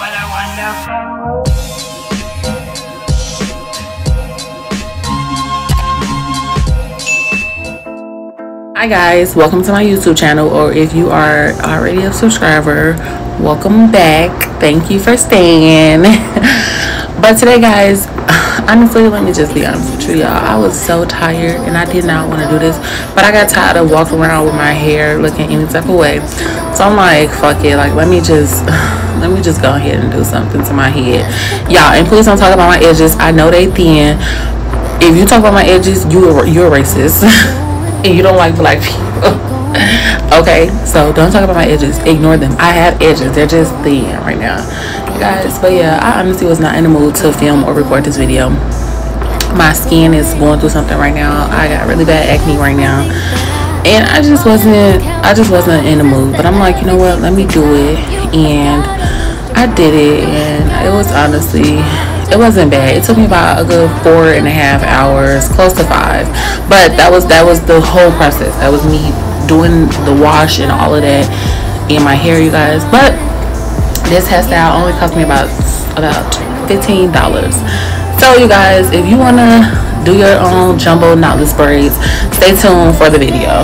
Hi guys, welcome to my YouTube channel, or if you are already a subscriber, welcome back. Thank you for staying. But today guys, honestly, let me just be honest with you, y'all. I was so tired and I did not want to do this, but I got tired of walking around with my hair looking any type of way. So I'm like, fuck it, like let me just go ahead and do something to my head, y'all. And please don't talk about my edges. I know they thin. If you talk about my edges, you're a racist. And you don't like black people. Okay, so don't talk about my edges, ignore them. I have edges, they're just thin right now, guys. But yeah, I honestly was not in the mood to film or record this video. My skin is going through something right now. I got really bad acne right now, and I just wasn't in the mood. But I'm like, you know what, let me do it. And I did it, and it was honestly, it wasn't bad. It took me about a good 4.5 hours, close to 5. But that was the whole process. That was me doing the wash and all of that in my hair, you guys. But this hairstyle only cost me about $15. So you guys, if you wanna do your own jumbo knotless braids, stay tuned for the video.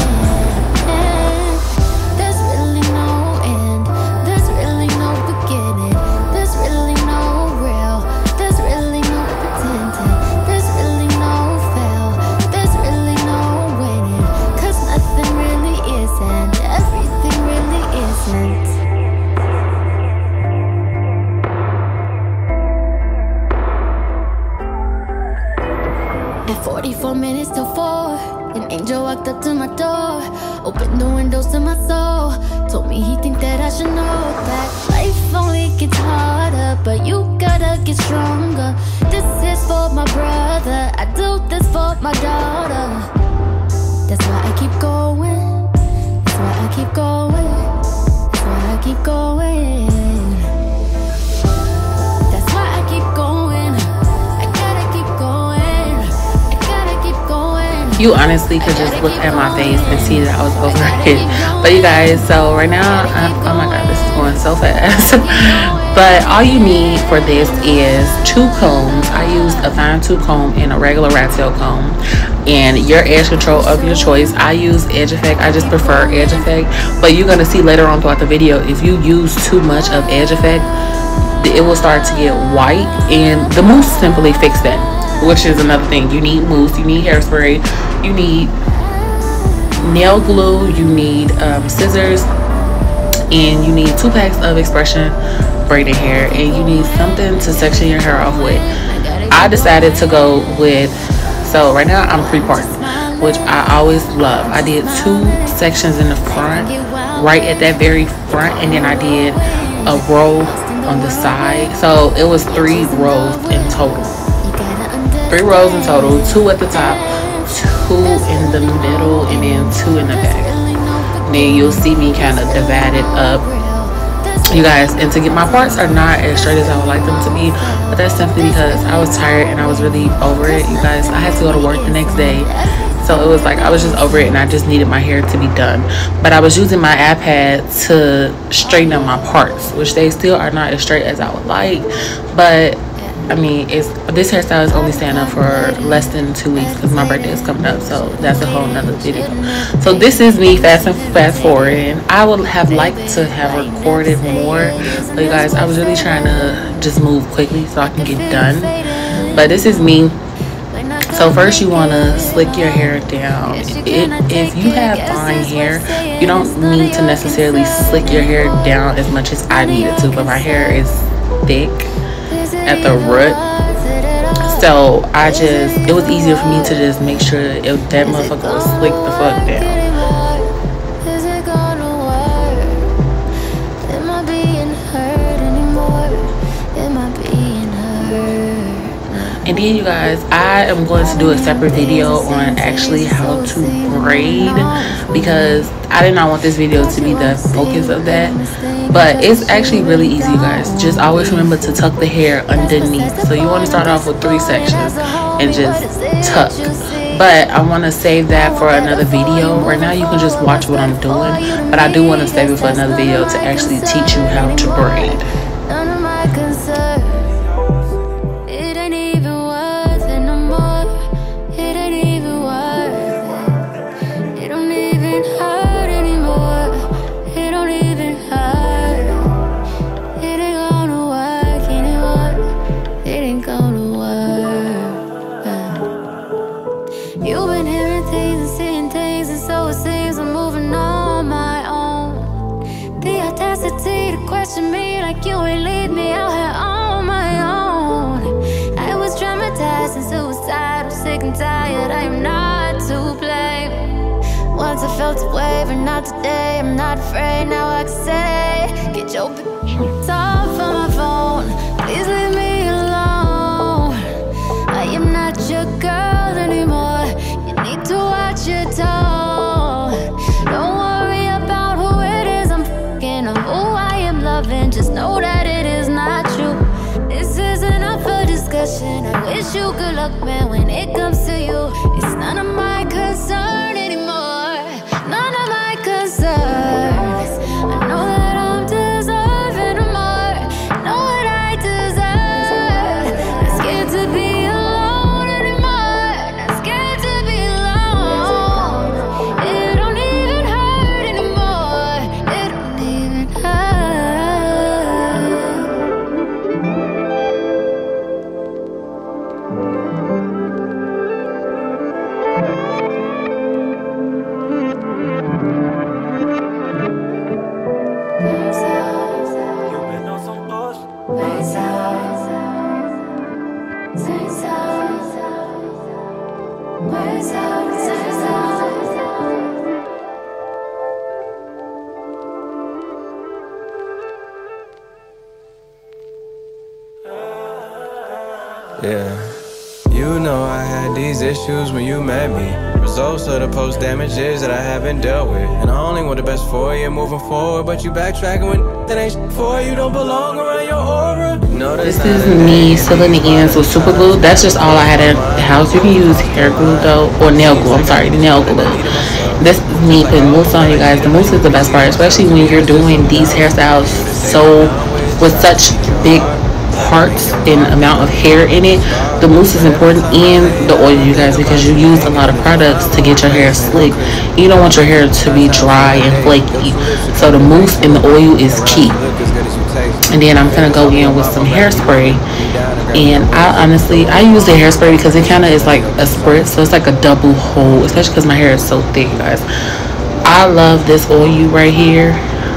At 44 minutes till 4, an angel walked up to my door, opened the windows to my soul, told me he think that I should know that life only gets harder, but you gotta get stronger. This is for my brother, I do this for my daughter. That's why I keep going, that's why I keep going, that's why I keep going. That's why I keep going. You honestly could just look at my face and see that I was over it. But you guys, so right now, oh my god, this is going so fast. But all you need for this is 2 combs. I used a fine tooth comb and a regular rat tail comb, and your edge control of your choice. I use EdgeEffect. I just prefer EdgeEffect, but you're gonna see later on throughout the video, if you use too much of EdgeEffect, it will start to get white, and the Mousse simply fixed that, which is another thing. You need Mousse, you need hairspray, you need nail glue, you need scissors, and you need 2 packs of X-pression braiding hair, and you need something to section your hair off with. I decided to go with, so right now I'm pre-parting, which I always love. I did 2 sections in the front, right at that very front, and then I did a row on the side. So it was 3 rows in total. 3 rows in total, 2 at the top, 2 in the middle, and then 2 in the back. And then you'll see me kind of divide it up, you guys. And to get my parts are not as straight as I would like them to be, but that's simply because I was tired and I was really over it, you guys. I had to go to work the next day, so it was like I was just over it and I just needed my hair to be done. But I was using my iPad to straighten up my parts, which they still are not as straight as I would like. But I mean, this hairstyle is only staying up for less than 2 weeks because my birthday is coming up, so that's a whole nother video. So this is me fast forwarding. I would have liked to have recorded more, but you guys, I was really trying to just move quickly so I can get done. But this is me. So first you want to slick your hair down. If you have fine hair, you don't need to necessarily slick your hair down as much as I needed to, but my hair is thick at the root, so it was easier for me to just make sure that motherfucker was slick the fuck down. And then you guys, I am going to do a separate video on actually how to braid, because I did not want this video to be the focus of that. But it's actually really easy, you guys. Just always remember to tuck the hair underneath. So you want to start off with 3 sections and just tuck. But I want to save that for another video. Right now you can just watch what I'm doing, but I do want to save it for another video to actually teach you how to braid. concern. It ain't even worth it no more. It ain't even worth it. It don't even hurt anymore. It don't even hurt. It ain't gonna work anymore. It ain't gonna work. You've been hearing things and seeing things, and so it seems I'm moving on my own. The audacity to question me like you ain't leave me out here on my own. I was traumatized and suicidal, sick and tired, I am not to blame. Once I felt a wave and not today. I'm not afraid, now I can say, get your bitch off of my phone. Please leave me alone. I am not your girl anymore. You need to watch your tone. Don't worry about who it is I'm fucking or who I am loving. Just know that it is not true. This isn't up for discussion. I wish you good luck, man, when it comes to you. It's none of my concern anymore. None of my concerns. I know that I'm deserving of more. Know what I deserve. Not scared to be alone anymore. Not scared to be alone. It don't even hurt anymore. It don't even hurt. Yeah, you know I had these issues when you met me. Results of the post damages that I haven't dealt with. And I only want the best for you moving forward, but you backtracking when that ain't shit for you. Don't belong around your aura. No, This is me sealing the ends with super glue. That's just all I had in the house. You can use hair glue though, or nail glue. I'm sorry, nail glue. This is me putting mousse on, you guys. The mousse is the best part, especially when you're doing these hairstyles with such big parts and amount of hair in it. The mousse is important, and the oil, you guys, because you use a lot of products to get your hair slick. You don't want your hair to be dry and flaky, so the mousse and the oil is key. And then I'm gonna go in with some hairspray, and I use the hairspray because it kind of is like a spritz, so it's like a double hold, especially because my hair is so thick, guys. I love this oil right here.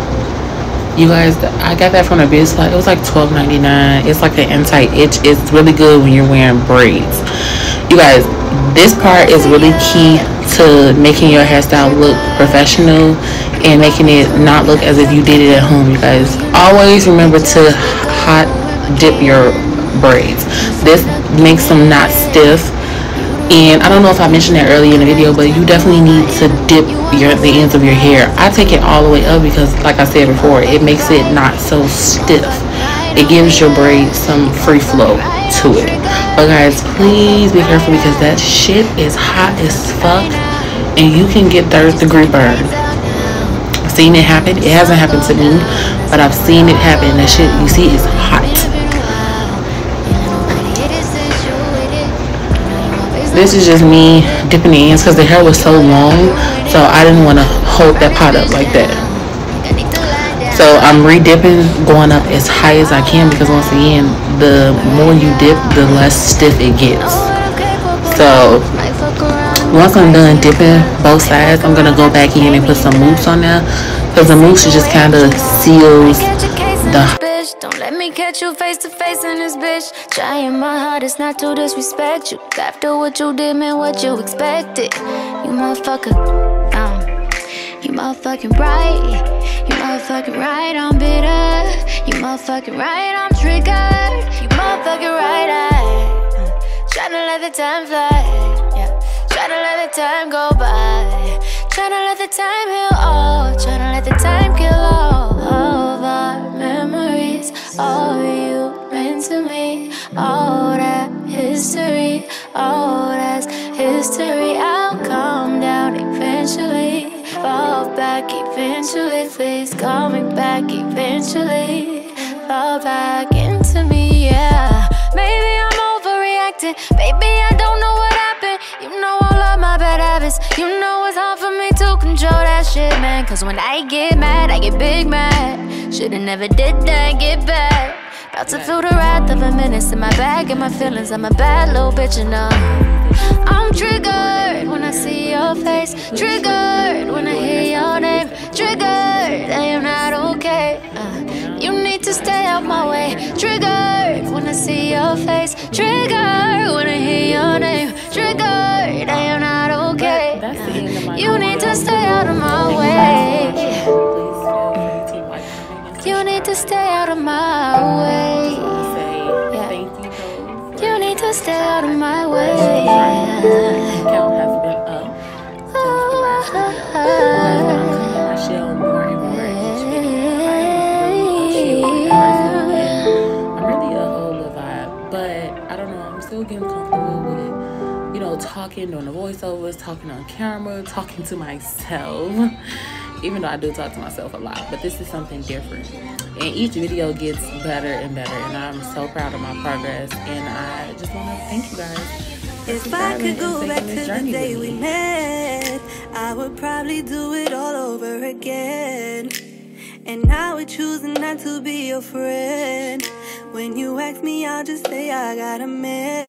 You guys, I got that from a business. It was like $12.99. It's like an anti-itch. It's really good when you're wearing braids. You guys, this part is really key to making your hairstyle look professional and making it not look as if you did it at home. You guys, always remember to hot dip your braids. This makes them not stiff. And I don't know if I mentioned that earlier in the video, but you definitely need to dip the ends of your hair. I take it all the way up because, like I said before, it makes it not so stiff. It gives your braid some free flow to it. But guys, please be careful because that shit is hot as fuck and you can get third-degree burn. I've seen it happen. It hasn't happened to me, but I've seen it happen. That shit, you see, is hot. This is just me dipping the ends because the hair was so long, so I didn't want to hold that pot up like that. So I'm re-dipping, going up as high as I can because once again, the more you dip, the less stiff it gets. So once I'm done dipping both sides, I'm gonna go back in and put some mousse on there because the mousse just kind of seals the. Don't let me catch you face to face in this bitch. Trying my hardest not to disrespect you. After what you did, man, what you expected. You motherfucker, you motherfucking right. You motherfucking right, I'm bitter. You motherfucking right, I'm triggered. You motherfucking right, tryna let the time fly. Yeah, tryna let the time go by. Tryna let the time heal all. Tryna let the time kill all of our memories. All you meant to me. All that history. All that's history. I'll calm down eventually. Fall back eventually. Please call me back eventually. Fall back into me. happened. Baby, I don't know what happened. You know all of my bad habits. You know it's hard for me to control that shit, man. Cause when I get mad, I get big mad. Shoulda never did that, get back. About to feel the wrath of a menace in my bag and my feelings. I'm a bad little bitch, you know. I'm triggered when I see your face. Triggered when I hear your name. Triggered, I am not okay. You need to stay out my way. Triggered when I see your face. Triggered when I hear your name. Triggered, I am not okay. You need to stay out of my way. You need to stay out of my way. You need to stay out of my way. Count has been up since the last video. I shell more and more each video. I'm really a whole vibe, but I don't know. I'm still getting comfortable with, you know, talking, doing the voiceovers, talking on camera, talking to myself. Even though I do talk to myself a lot, but this is something different. And each video gets better and better, and I'm so proud of my progress. And I just want to thank you guys. If I could go back to the day we met, I would probably do it all over again. And now we're choosing not to be your friend. When you ask me, I'll just say I got a man.